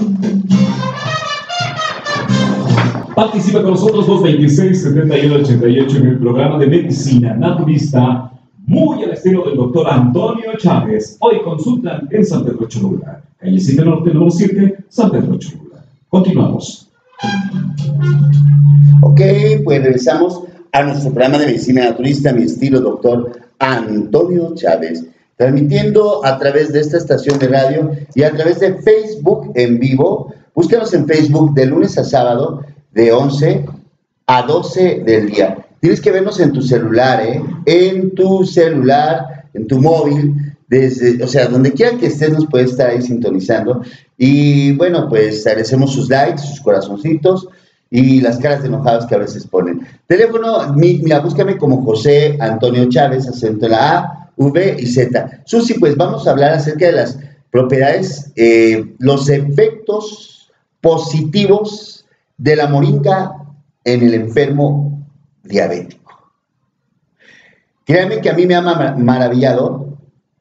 Participa con nosotros 226-7188 en el programa de Medicina Naturista, muy al estilo del doctor Antonio Chávez. Hoy consultan en San Pedro Cholula, calle 7 Norte, número 7, San Pedro Cholula. Continuamos. Ok, pues regresamos a nuestro programa de Medicina Naturista, mi estilo doctor Antonio Chávez, transmitiendo a través de esta estación de radio y a través de Facebook en vivo. Búscanos en Facebook de lunes a sábado, de 11 a 12 del día. Tienes que vernos en tu celular, en tu celular, en tu móvil, desde, o sea, donde quiera que estés nos puedes estar ahí sintonizando. Y bueno, pues agradecemos sus likes, sus corazoncitos y las caras de enojados que a veces ponen. Teléfono, mira, búscame como José Antonio Chávez, acento en la A, V y Z. Susi, pues vamos a hablar acerca de las propiedades, los efectos positivos de la moringa en el enfermo diabético. Créanme que a mí me ha maravillado,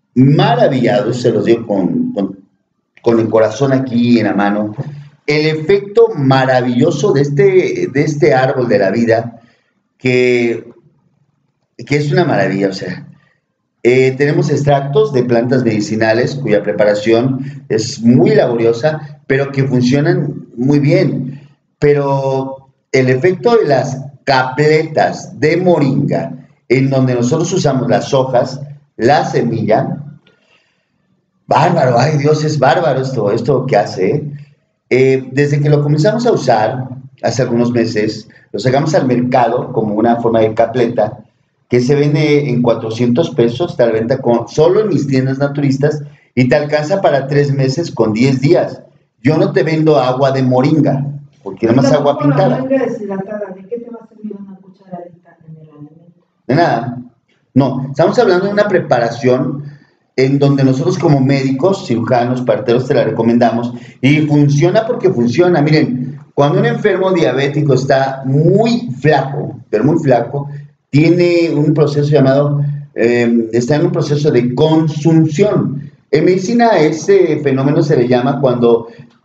se los digo con el corazón aquí en la mano, el efecto maravilloso de este árbol de la vida, que es una maravilla. O sea, tenemos extractos de plantas medicinales cuya preparación es muy laboriosa, pero que funcionan muy bien. Pero el efecto de las capletas de moringa, en donde nosotros usamos las hojas, la semilla, bárbaro, ay Dios, es bárbaro esto que hace. Desde que lo comenzamos a usar, hace algunos meses, lo sacamos al mercado como una forma de capleta, que se vende en 400 pesos, te la venta solo en mis tiendas naturistas, y te alcanza para 3 meses con 10 días. Yo no te vendo agua de moringa, porque nada más agua pintada. La moringa deshidratada, ¿de qué te va a servir una cucharadita en el alimento? De nada. No, estamos hablando de una preparación en donde nosotros como médicos, cirujanos, parteros te la recomendamos, y funciona porque funciona. Miren, cuando un enfermo diabético está muy flaco, pero muy flaco, tiene un proceso llamado, está en un proceso de consunción. En medicina ese fenómeno se le llama cuando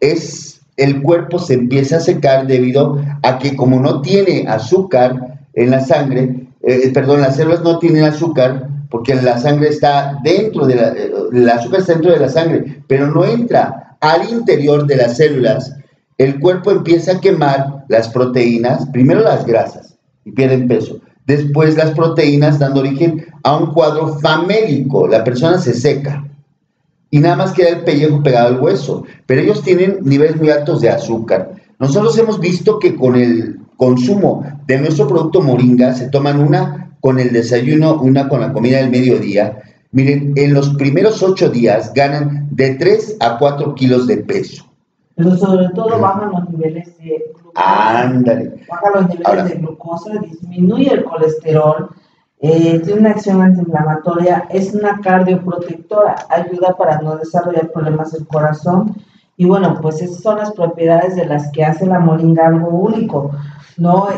el cuerpo se empieza a secar debido a que como no tiene azúcar en la sangre, las células no tienen azúcar porque la sangre está dentro el azúcar está dentro de la sangre, pero no entra al interior de las células. El cuerpo empieza a quemar las proteínas, primero las grasas y pierden peso. Después las proteínas dando origen a un cuadro famélico, la persona se seca y nada más queda el pellejo pegado al hueso, pero ellos tienen niveles muy altos de azúcar. Nosotros hemos visto que con el consumo de nuestro producto moringa se toman una con el desayuno, una con la comida del mediodía. Miren, en los primeros 8 días ganan de 3 a 4 kilos de peso. Pero sobre todo bajan los niveles de glucosa. Ándale. Bajan los niveles de glucosa, disminuye el colesterol, tiene una acción antiinflamatoria, es una cardioprotectora, ayuda para no desarrollar problemas del corazón. Y bueno, pues esas son las propiedades de las que hace la moringa algo único, ¿no?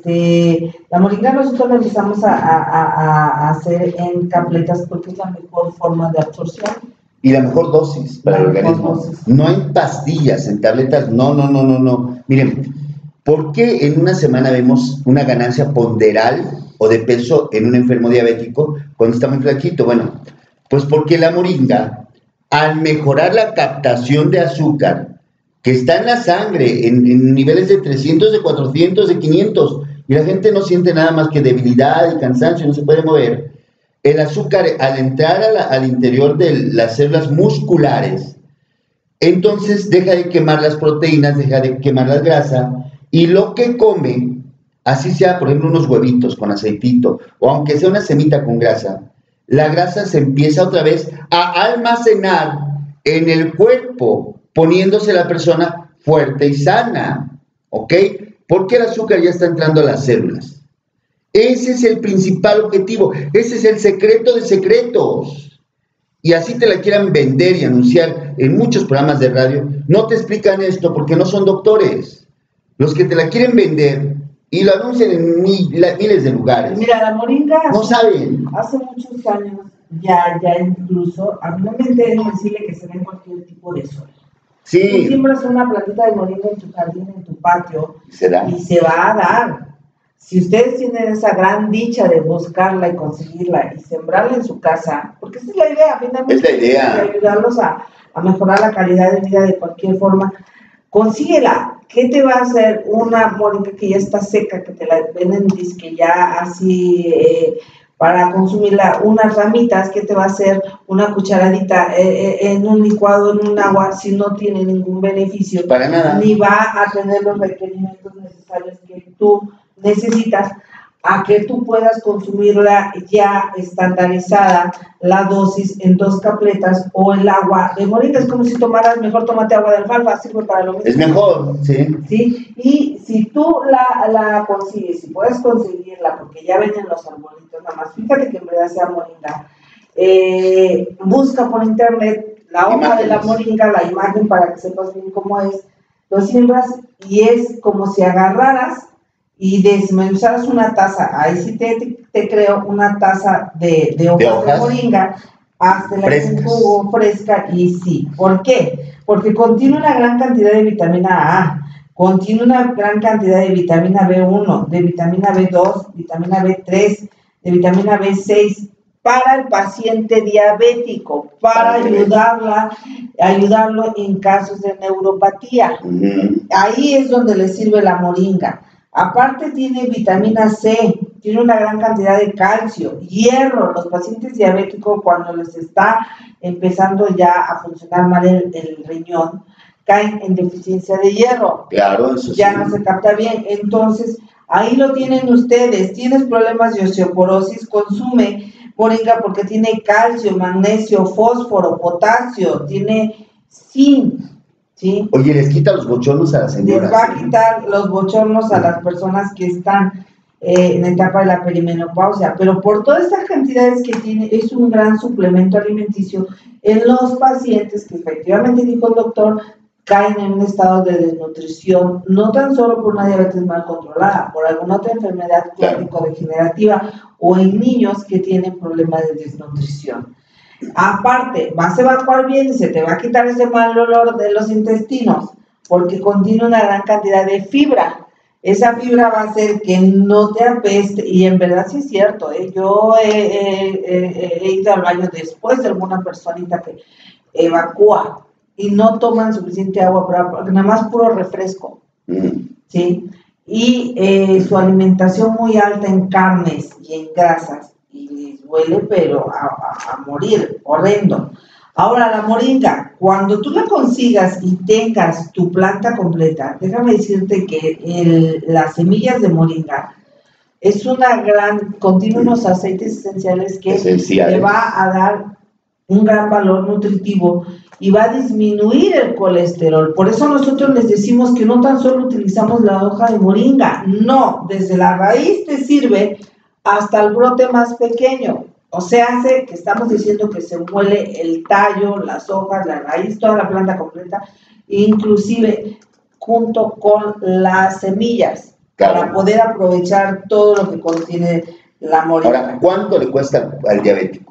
La moringa nosotros la empezamos a hacer en capletas porque es la mejor forma de absorción. Y la mejor dosis para el organismo. No en pastillas, en tabletas, no. Miren, ¿por qué en una semana vemos una ganancia ponderal o de peso en un enfermo diabético cuando está muy flaquito? Bueno, pues porque la moringa, al mejorar la captación de azúcar que está en la sangre, en niveles de 300, de 400, de 500, y la gente no siente nada más que debilidad y cansancio, no se puede mover. El azúcar, al entrar al interior de las células musculares, entonces deja de quemar las proteínas, deja de quemar la grasa, y lo que come, así sea, por ejemplo, unos huevitos con aceitito, o aunque sea una semita con grasa, la grasa se empieza otra vez a almacenar en el cuerpo, poniéndose la persona fuerte y sana, ¿ok? Porque el azúcar ya está entrando a las células. Ese es el principal objetivo, ese es el secreto de secretos. Y así te la quieran vender y anunciar en muchos programas de radio, no te explican esto porque no son doctores. Los que te la quieren vender y lo anuncian en miles de lugares. Mira, la moringa no saben. Hace muchos años, ya incluso, a mí no me interesa decirle que se ve en cualquier tipo de sol. Sí. Tú siembras una plantita de moringa en tu jardín, en tu patio, ¿Será? y se va a dar. Si ustedes tienen esa gran dicha de buscarla y conseguirla y sembrarla en su casa, porque esa es la idea, finalmente, Es la idea. de ayudarlos a mejorar la calidad de vida de cualquier forma, consíguela. ¿Qué te va a hacer una moringa que ya está seca, que te la venden disque ya así para consumirla, unas ramitas? ¿Qué te va a hacer una cucharadita en un licuado, en un agua, si no tiene ningún beneficio? Para nada. Ni va a tener los requerimientos necesarios que tú necesitas a que tú puedas consumirla ya estandarizada, la dosis en 2 capletas, o el agua de moringa. Es como si tomaras, mejor tómate agua de alfalfa, sirve para lo mismo. Es mejor, sí. ¿Sí? Y si tú la consigues, si puedes conseguirla, porque ya venden los arbolitos, nada más, fíjate que en verdad sea moringa, busca por internet la hoja de la moringa, la imagen para que sepas bien cómo es, lo siembras y es como si agarraras y desmenuzaras una taza, ahí sí te creo, una taza de hojas de moringa, hasta la en jugo fresca, y sí. ¿Por qué? Porque contiene una gran cantidad de vitamina A, contiene una gran cantidad de vitamina B1, de vitamina B2, vitamina B3, de vitamina B6, para el paciente diabético, para ayudarlo en casos de neuropatía. Ahí es donde le sirve la moringa. Aparte tiene vitamina C, tiene una gran cantidad de calcio, hierro. Los pacientes diabéticos, cuando les está empezando ya a funcionar mal el riñón, caen en deficiencia de hierro. Claro, eso ya sí. no se capta bien. Entonces, ahí lo tienen ustedes. Tienes problemas de osteoporosis, consume moringa porque tiene calcio, magnesio, fósforo, potasio, tiene zinc. ¿Sí? Oye, les quita los bochornos a las señoras. Les va a quitar los bochornos a las personas que están en la etapa de la perimenopausia, pero por todas estas cantidades que tiene, es un gran suplemento alimenticio en los pacientes que efectivamente, dijo el doctor, caen en un estado de desnutrición, no tan solo por una diabetes mal controlada, por alguna otra enfermedad crónico-degenerativa, o en niños que tienen problemas de desnutrición. Aparte, vas a evacuar bien y se te va a quitar ese mal olor de los intestinos, porque contiene una gran cantidad de fibra. Esa fibra va a hacer que no te apeste, y en verdad sí es cierto, yo he ido al baño después de alguna personita que evacúa y no toman suficiente agua, pero nada más puro refresco, ¿sí? Y su alimentación muy alta en carnes y en grasas, y les huele pero a morir, horrendo. Ahora, la moringa, cuando tú la consigas y tengas tu planta completa, déjame decirte que las semillas de moringa es una contiene unos aceites esenciales que te va a dar un gran valor nutritivo y va a disminuir el colesterol. Por eso nosotros les decimos que no tan solo utilizamos la hoja de moringa, no, desde la raíz te sirve hasta el brote más pequeño. O sea, que estamos diciendo que se muele el tallo, las hojas, la raíz, toda la planta completa, inclusive junto con las semillas, para poder aprovechar todo lo que contiene la moringa. Ahora, ¿cuánto le cuesta al diabético?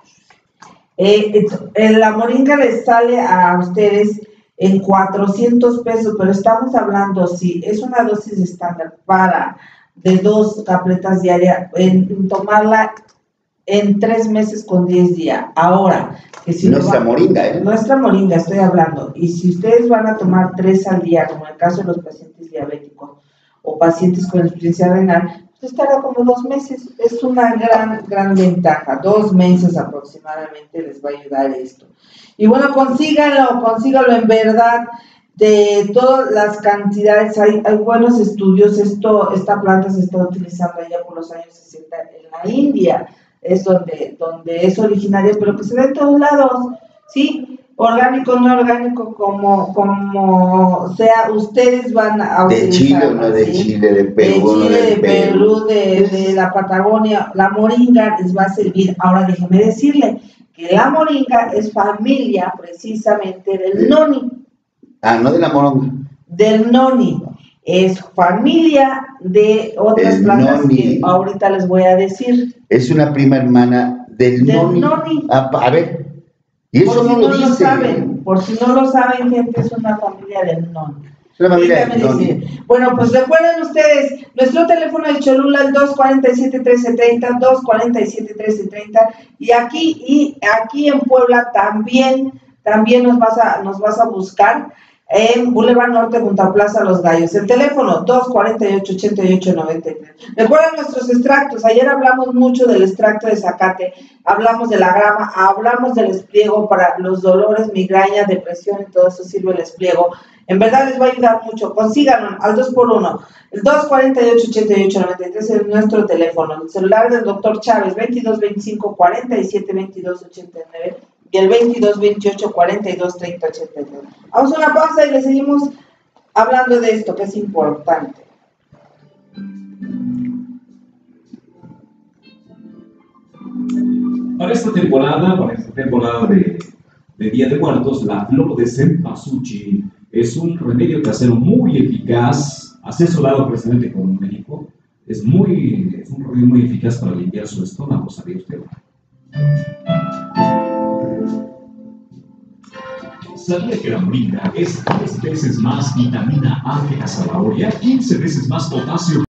La moringa les sale a ustedes en 400 pesos, pero estamos hablando, si es una dosis estándar de 2 capletas diarias, en tomarla en 3 meses con 10 días. Ahora, que si nuestra moringa, nuestra moringa estoy hablando, y si ustedes van a tomar 3 al día, como en el caso de los pacientes diabéticos o pacientes con insuficiencia renal, pues estará como 2 meses. Es una gran ventaja. 2 meses aproximadamente les va a ayudar esto. Y bueno, consígalo en verdad. De todas las cantidades, hay buenos estudios. Esta planta se está utilizando allá por los años 60 en la India, es donde es originaria, pero que se da en todos lados, ¿sí? Orgánico, no orgánico, como sea, ustedes van a utilizar. De Chile, no de Chile, de Perú, de Perú, de la Patagonia, la moringa les va a servir. Ahora déjeme decirle que la moringa es familia precisamente del noni. Ah, no de la moronga. Del noni. Es familia de otras plantas que ahorita les voy a decir. Es una prima hermana del noni. noni. A ver, Y eso no lo dice. Saben, por si no lo saben, gente, es una familia del non. Es una familia del non. Bueno, pues recuerden ustedes, nuestro teléfono de Cholula, el 247-1330, 247-1330, y aquí en Puebla también nos vas a buscar en Boulevard Norte junto a Plaza Los Gallos. El teléfono 248-8893. Recuerden nuestros extractos. Ayer hablamos mucho del extracto de zacate, hablamos de la grama, hablamos del espliego para los dolores, migraña, depresión y todo eso sirve el espliego. En verdad les va a ayudar mucho. Consíganlo al 2x1. El 248-8893 es nuestro teléfono. El celular del doctor Chávez, 2225-472289. Y el 2228-4230-89. Vamos a una pausa y le seguimos hablando de esto, que es importante. Para esta temporada de Día de Muertos, la flor de cempasúchil es un remedio casero muy eficaz, asesorado precisamente con un médico. Es un remedio muy eficaz para limpiar su estómago, ¿sabía usted? ¿Sabía que la moringa es 3 veces más vitamina A que la zanahoria, 15 veces más potasio